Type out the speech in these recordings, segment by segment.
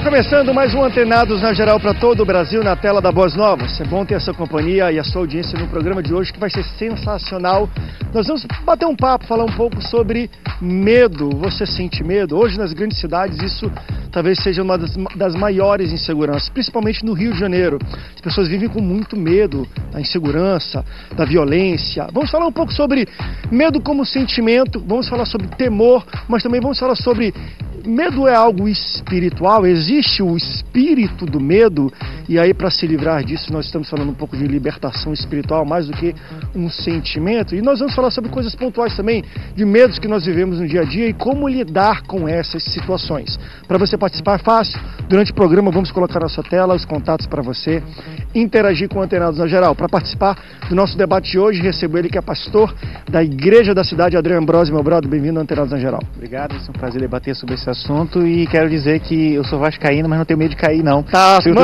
começando mais um Antenados na Geral para todo o Brasil, na tela da Boas Novas. É bom ter a sua companhia e a sua audiência no programa de hoje, que vai ser sensacional. Nós vamos bater um papo, falar um pouco sobre medo. Você sente medo? Hoje nas grandes cidades isso talvez seja uma das maiores inseguranças, principalmente no Rio de Janeiro. As pessoas vivem com muito medo da insegurança, da violência. Vamos falar um pouco sobre medo como sentimento, vamos falar sobre temor, mas também vamos falar sobre medo. É algo espiritual? Existe o espírito do medo? E aí, para se livrar disso, nós estamos falando um pouco de libertação espiritual, mais do que um sentimento. E nós vamos falar sobre coisas pontuais também, de medos que nós vivemos no dia a dia e como lidar com essas situações. Para você participar é fácil. Durante o programa vamos colocar na sua tela os contatos para você interagir com o Antenados na Geral. Para participar do nosso debate de hoje, recebo ele que é pastor da Igreja da Cidade, André Ambrosio, meu brother. Bem-vindo ao Antenados na Geral. Obrigado, é um prazer debater sobre esse assunto e quero dizer que eu sou vascaíno, mas não tenho medo de cair, não. Tá tremendo,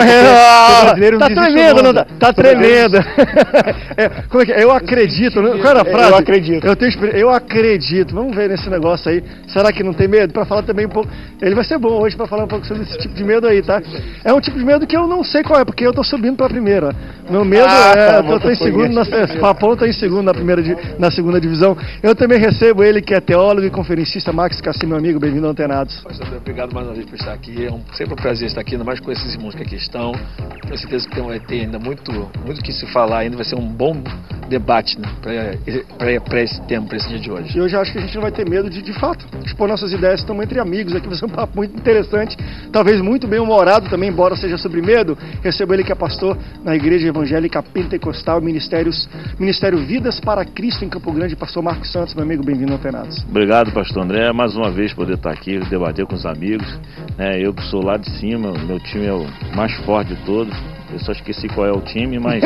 não tá? Tá tremendo. Como é que é? Eu acredito. Qual era a frase? Eu acredito. Eu acredito. Vamos ver nesse negócio aí. Será que não tem medo? Para falar também um pouco. Ele vai ser bom hoje para falar um pouco sobre esse tipo de medo aí, tá? É um tipo de medo que eu não sei qual é, porque eu tô subindo para a primeira. Meu medo eu tô em segundo, Papão tá em segundo na segunda divisão. Eu também recebo ele que é teólogo e conferencista, Max Cassim, meu amigo. Bem-vindo ao Antenados. Pastor, obrigado mais uma vez por estar aqui. É sempre um prazer estar aqui, ainda mais com esses irmãos que aqui estão. Tenho certeza que vai ter ainda muito que se falar, ainda vai ser um bom debate, né, para esse tempo, para esse dia de hoje. E hoje eu acho que a gente não vai ter medo de fato, expor nossas ideias. Estamos entre amigos aqui, vai ser um papo muito interessante, talvez muito bem humorado também, embora seja sobre medo. Recebo ele que é pastor na Igreja Evangélica Pentecostal, Ministério Vidas para Cristo em Campo Grande, pastor Marcos Santos, meu amigo, bem-vindo ao Antenados. Obrigado, pastor André, mais uma vez poder estar aqui, debater com os amigos, né? Eu que sou lá de cima, meu time é o mais forte de todos. Eu só esqueci qual é o time, mas...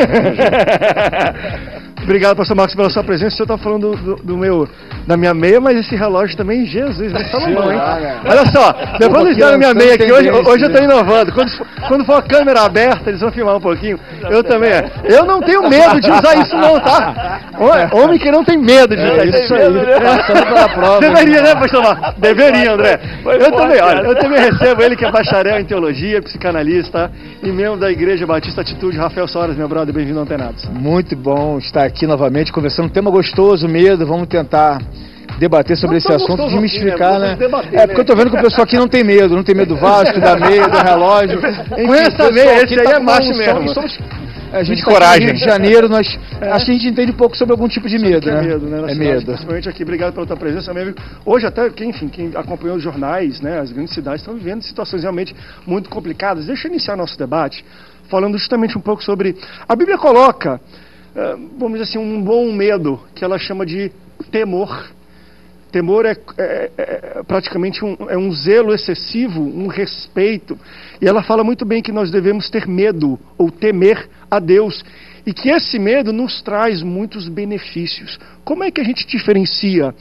Obrigado, pastor Marcos, pela sua presença. O senhor está falando da minha meia, mas esse relógio também, Jesus, não fala não, hein? Olha só, depois eles deram minha meia aqui, hoje eu estou inovando. Quando for a câmera aberta, eles vão filmar um pouquinho. Eu também, Eu não tenho medo de usar isso não, tá? Homem que não tem medo de usar isso aí. Deveria, né, pastor Marcos? Deveria, André. Eu também recebo ele que é bacharel em teologia, psicanalista e membro da Igreja Batista Atitude. Rafael Soares, meu brother, bem-vindo ao Antenados. Muito bom estar aqui novamente conversando, um tema gostoso, medo. Vamos tentar debater sobre esse assunto, desmistificar, né? Porque eu tô vendo que o pessoal aqui não tem medo do Vasco, da meia, do relógio. Com essa meia, esse aí é macho mesmo. A gente coragem. No Rio de Janeiro, acho que a gente entende um pouco sobre algum tipo de medo, né? É medo. Principalmente aqui, obrigado pela tua presença, meu amigo. Hoje até, quem acompanhou os jornais, né, as grandes cidades estão vivendo situações realmente muito complicadas. Deixa eu iniciar nosso debate falando justamente um pouco sobre... A Bíblia coloca, vamos dizer assim, um bom medo, que ela chama de temor. Temor é praticamente um zelo excessivo, um respeito. E ela fala muito bem que nós devemos ter medo ou temer a Deus. E que esse medo nos traz muitos benefícios. Como é que a gente diferencia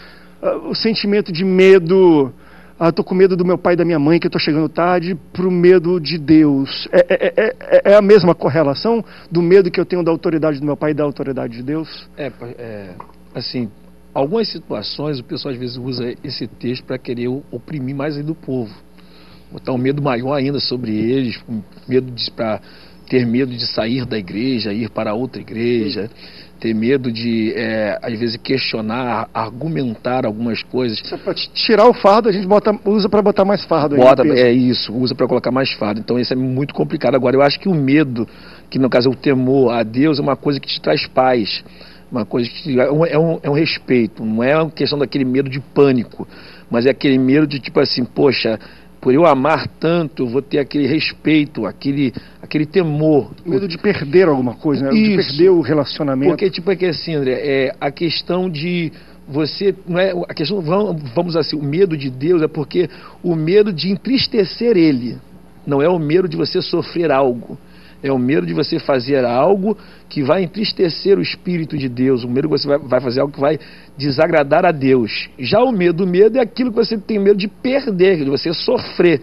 o sentimento de medo... estou com medo do meu pai e da minha mãe, que eu estou chegando tarde, para o medo de Deus? É a mesma correlação do medo que eu tenho da autoridade do meu pai e da autoridade de Deus? Assim... Algumas situações o pessoal às vezes usa esse texto para querer oprimir mais ainda o povo, botar um medo maior ainda sobre eles, para ter medo de sair da igreja, ir para outra igreja, ter medo de às vezes questionar, argumentar algumas coisas. Isso é para tirar o fardo, a gente usa para botar mais fardo. Usa para colocar mais fardo. Então isso é muito complicado. Agora eu acho que o medo, que no caso é o temor a Deus, é uma coisa que te traz paz. Uma coisa que é um respeito, não é uma questão daquele medo de pânico, mas é aquele medo de tipo assim, poxa, por eu amar tanto, eu vou ter aquele respeito, aquele temor. Medo de perder alguma coisa, né? De perder o relacionamento. Porque tipo é que assim, André, a questão de você, não é a questão, vamos assim, o medo de Deus é porque o medo de entristecer Ele, não é o medo de você sofrer algo. É o medo de você fazer algo que vai entristecer o Espírito de Deus. O medo que você vai fazer algo que vai desagradar a Deus. Já o medo é aquilo que você tem medo de perder, de você sofrer.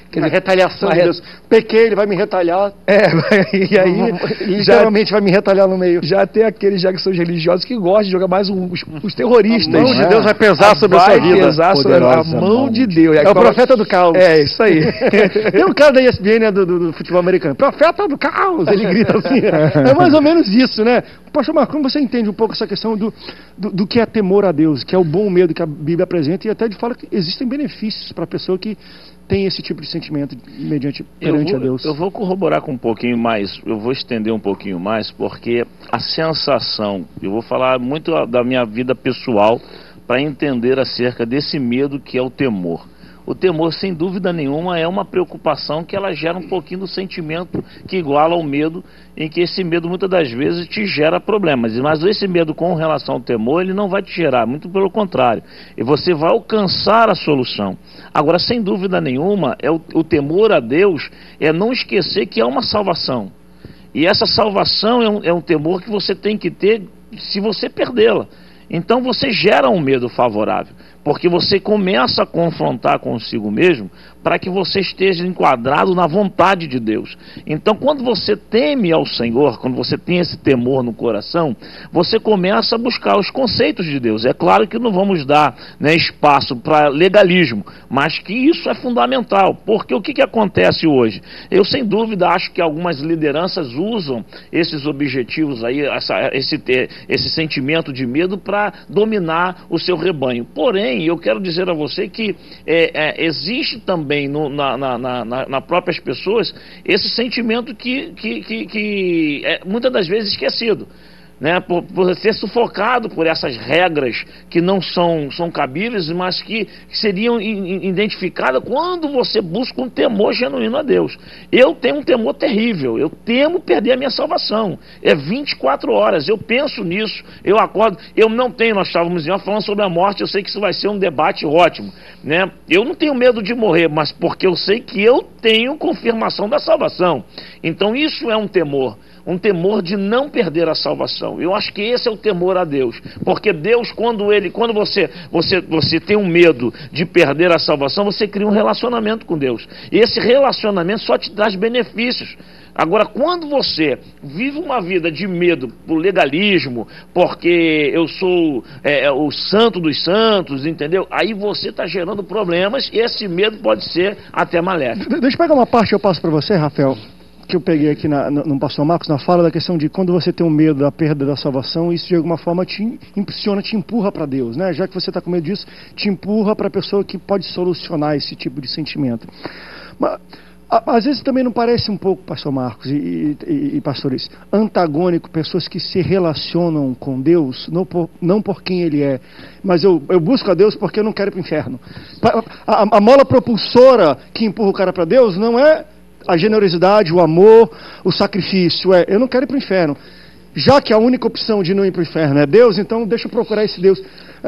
Quer dizer, retaliação de Deus. Pequei, ele vai me retalhar. E aí... literalmente vai me retalhar no meio. Já tem aqueles já que são religiosos que gostam de jogar mais os terroristas. A mão de Deus vai pesar sobre a sua vida. Vai pesar sobre a mão de Deus. É o profeta do caos. É, isso aí. Tem um cara da ESPN, né, do futebol americano. Profeta do caos! Ele grita assim. É mais ou menos isso, né? Pastor Marcos, como você entende um pouco essa questão do que é temor a Deus, que é o bom medo que a Bíblia apresenta, e até de fala que existem benefícios para a pessoa que tem esse tipo de sentimento perante a Deus? Eu vou corroborar com um pouquinho mais, eu vou estender um pouquinho mais, porque a sensação, eu vou falar muito da minha vida pessoal para entender acerca desse medo que é o temor. O temor, sem dúvida nenhuma, é uma preocupação que ela gera um pouquinho do sentimento que iguala ao medo, em que esse medo muitas das vezes te gera problemas. Mas esse medo com relação ao temor, ele não vai te gerar, muito pelo contrário. E você vai alcançar a solução. Agora, sem dúvida nenhuma, o temor a Deus é não esquecer que há uma salvação. E essa salvação é um temor que você tem que ter se você perdê-la. Então você gera um medo favorável, porque você começa a confrontar consigo mesmo para que você esteja enquadrado na vontade de Deus. Então, quando você teme ao Senhor, quando você tem esse temor no coração, você começa a buscar os conceitos de Deus. É claro que não vamos dar, né, espaço para legalismo, mas que isso é fundamental, porque o que acontece hoje? Eu, sem dúvida, acho que algumas lideranças usam esses objetivos aí, esse sentimento de medo para dominar o seu rebanho. Porém, eu quero dizer a você que existe também nas próprias pessoas esse sentimento que é muitas das vezes esquecido, né, por ser sufocado por essas regras que não são cabíveis, mas que seriam identificadas quando você busca um temor genuíno a Deus. Eu tenho um temor terrível, eu temo perder a minha salvação. É 24 horas, eu penso nisso, eu acordo, nós estávamos falando sobre a morte, eu sei que isso vai ser um debate ótimo, né? Eu não tenho medo de morrer, mas porque eu sei que eu tenho confirmação da salvação. Então isso é um temor de não perder a salvação. Eu acho que esse é o temor a Deus, porque Deus, quando você tem um medo de perder a salvação, você cria um relacionamento com Deus, e esse relacionamento só te traz benefícios. Agora, quando você vive uma vida de medo por legalismo, porque eu sou o santo dos santos, entendeu? Aí você está gerando problemas, e esse medo pode ser até maléfico. Deixa eu pegar uma parte que eu passo para você, Rafael, que eu peguei aqui no pastor Marcos, na fala da questão de quando você tem um medo da perda da salvação, isso de alguma forma te impulsiona, te empurra para Deus, né? Já que você está com medo disso, te empurra para a pessoa que pode solucionar esse tipo de sentimento. Mas às vezes também não parece um pouco, pastor Marcos e pastores, antagônico, pessoas que se relacionam com Deus, não por quem Ele é, mas eu busco a Deus porque eu não quero ir para o inferno. A mola propulsora que empurra o cara para Deus não é a generosidade, o amor, o sacrifício, eu não quero ir para o inferno. Já que a única opção de não ir para o inferno é Deus, então deixa eu procurar esse Deus.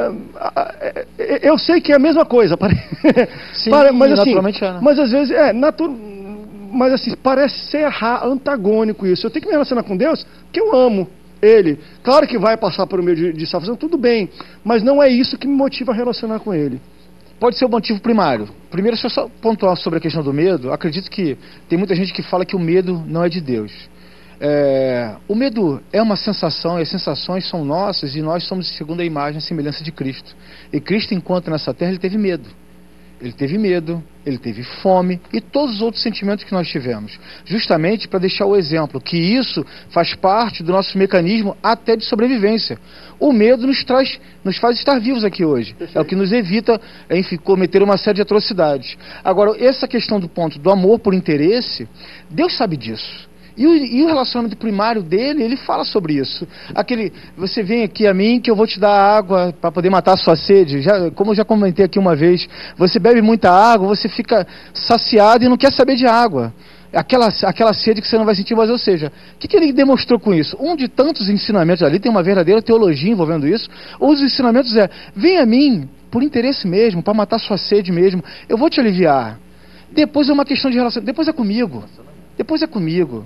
Eu sei que é a mesma coisa, sim, mas assim, naturalmente é, né? Mas às vezes mas assim, parece ser antagônico isso. Eu tenho que me relacionar com Deus porque eu amo Ele. Claro que vai passar por um meio de salvação, tudo bem, mas não é isso que me motiva a relacionar com Ele. Pode ser o motivo primário. Primeiro, se eu só pontuar sobre a questão do medo, acredito que tem muita gente que fala que o medo não é de Deus. O medo é uma sensação, e as sensações são nossas, e nós somos segundo a imagem e semelhança de Cristo. E Cristo, enquanto nessa terra, Ele teve medo. Ele teve medo, Ele teve fome e todos os outros sentimentos que nós tivemos. Justamente para deixar o exemplo, que isso faz parte do nosso mecanismo até de sobrevivência. O medo nos faz estar vivos aqui hoje. É o que nos evita, enfim, cometer uma série de atrocidades. Agora, essa questão do ponto do amor por interesse, Deus sabe disso. E o relacionamento primário dele, ele fala sobre isso. Você vem aqui a mim que eu vou te dar água para poder matar a sua sede. Como eu já comentei aqui uma vez, você bebe muita água, você fica saciado e não quer saber de água. Aquela sede que você não vai sentir mais, ou seja, o que ele demonstrou com isso? Um de tantos ensinamentos ali, tem uma verdadeira teologia envolvendo isso. Um dos ensinamentos vem a mim por interesse mesmo, para matar sua sede mesmo, eu vou te aliviar. Depois é uma questão de relacionamento, depois é comigo.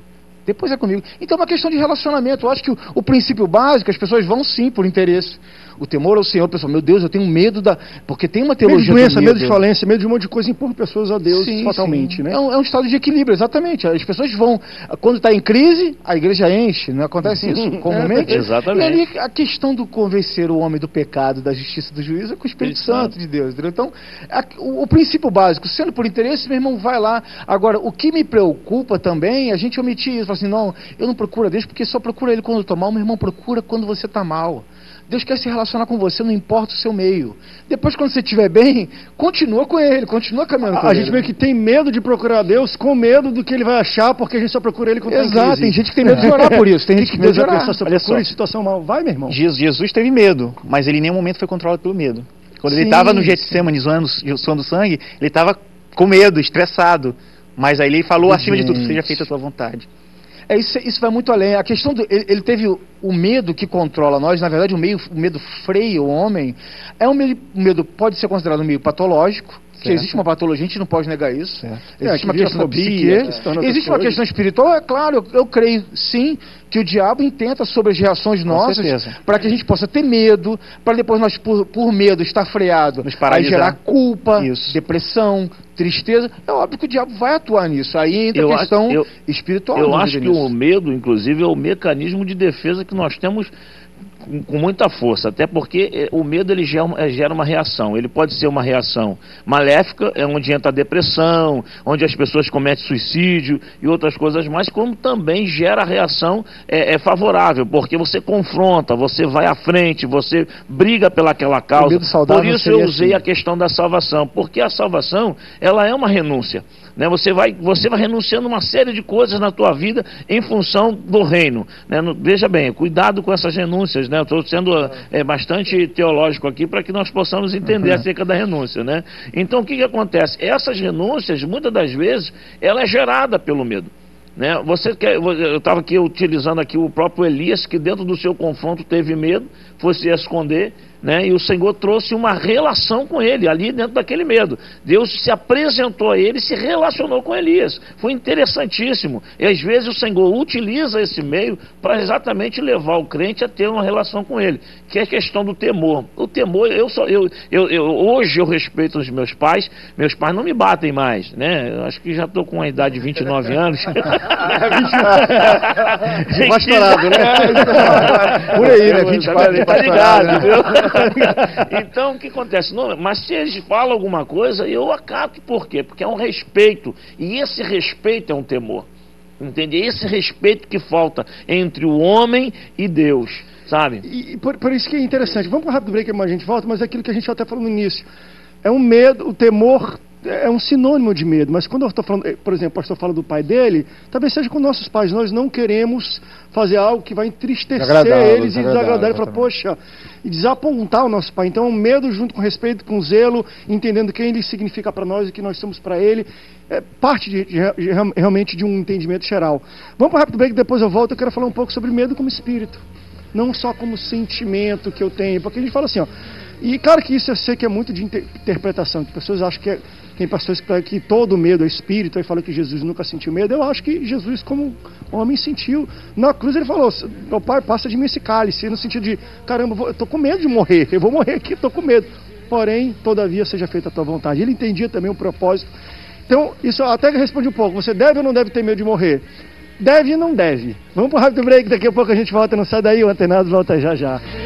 Então é uma questão de relacionamento. Eu acho que o princípio básico, as pessoas vão sim por interesse. O temor ao Senhor, pessoal, meu Deus, eu tenho medo da... Porque tem uma Medo teologia de doença, do medo de falência, medo de um monte de coisa empurra pessoas a Deus fatalmente, né? É um estado de equilíbrio, exatamente. As pessoas vão... Quando está em crise, a igreja enche, não acontece isso comumente? Exatamente. E ali a questão do convencer o homem do pecado, da justiça, do juízo, é com o Espírito Santo de Deus. Entendeu? Então, o princípio básico, sendo por interesse, meu irmão, vai lá. Agora, o que me preocupa também, a gente omitir isso. Fala assim, não, eu não procuro a Deus porque só procura Ele quando eu estou mal. Meu irmão, procura quando você está mal. Deus quer se relacionar com você, não importa o seu meio. Depois, quando você estiver bem, continua com Ele, continua caminhando com Ele. A gente meio que tem medo de procurar Deus com medo do que Ele vai achar, porque a gente só procura Ele quando está em crise. Exato, tem gente que tem medo de orar por isso. Tem gente que tem medo de orar. Só procura em situação mal. Vai, meu irmão. Jesus teve medo, mas ele em nenhum momento foi controlado pelo medo. Quando ele estava no Getsemane suando sangue, ele estava com medo, estressado. Mas aí ele falou acima de tudo, seja feita a tua vontade. Isso vai muito além. A questão ele teve o medo que controla nós, na verdade o medo freia o homem. É um medo, pode ser considerado um meio patológico, que existe uma patologia, a gente não pode negar isso. Existe uma questão da psique, existe uma questão espiritual, é claro, eu creio sim que o diabo intenta sobre as reações nossas para que a gente possa ter medo, para depois nós, por medo, estar freado, aí gerar culpa, depressão, tristeza. É óbvio que o diabo vai atuar nisso. Aí entra a questão espiritual. Eu acho que o medo, inclusive, é o mecanismo de defesa que nós temos com muita força, até porque o medo ele gera uma reação. Ele pode ser uma reação maléfica, é onde entra a depressão, onde as pessoas cometem suicídio e outras coisas mais, como também gera a reação favorável, porque você confronta, você vai à frente, você briga pelaquela causa. Por isso eu usei a questão da salvação, porque a salvação ela é uma renúncia. Né? Você vai renunciando uma série de coisas na tua vida em função do reino. Né? Veja bem, cuidado com essas renúncias. Né? Eu estou sendo bastante teológico aqui para que nós possamos entender acerca da renúncia. Né? Então o que acontece? Essas renúncias, muitas das vezes, ela é gerada pelo medo. Né? Eu estava aqui utilizando aqui o próprio Elias, que dentro do seu confronto teve medo, foi se esconder, né? E o Senhor trouxe uma relação com ele, ali dentro daquele medo. Deus se apresentou a ele, se relacionou com Elias. Foi interessantíssimo. E às vezes o Senhor utiliza esse meio para exatamente levar o crente a ter uma relação com ele, que é a questão do temor. O temor, hoje eu respeito os meus pais não me batem mais, né? Eu acho que já estou com uma idade de 29 anos. Vai estourado, né? Por aí, né? 24, tá ligado, viu? Então, o que acontece? Não, mas se eles falam alguma coisa, eu acato. Por quê? Porque é um respeito. E esse respeito é um temor. Entende? É esse respeito que falta entre o homem e Deus. Sabe? E por isso que é interessante. Vamos para um rápido break, mas a gente volta, mas é aquilo que a gente até falou no início. É um medo, o temor é um sinônimo de medo, mas quando eu estou falando, por exemplo, o pastor fala do pai dele, talvez seja com nossos pais. Nós não queremos fazer algo que vai entristecer eles e desagradar. Ele fala, poxa, e desapontar o nosso pai. Então, medo junto com respeito, com zelo, entendendo quem ele significa para nós e que nós somos para ele, é parte realmente de um entendimento geral. Vamos para o rápido break, depois eu volto. Eu quero falar um pouco sobre medo como espírito, não só como sentimento que eu tenho, porque a gente fala assim, ó. E claro que isso eu sei que é muito de interpretação, que pessoas acham que tem pastores que todo medo é espírito, aí fala que Jesus nunca sentiu medo. Eu acho que Jesus, como homem, sentiu. Na cruz ele falou, meu pai, passa de mim esse cálice, no sentido de, caramba, eu estou com medo de morrer, eu vou morrer aqui, estou com medo. Porém, todavia seja feita a tua vontade. Ele entendia também o propósito. Então, isso até responde um pouco, você deve ou não deve ter medo de morrer? Deve e não deve. Vamos para o rápido break, daqui a pouco a gente volta, não sai daí, o Antenados volta já já.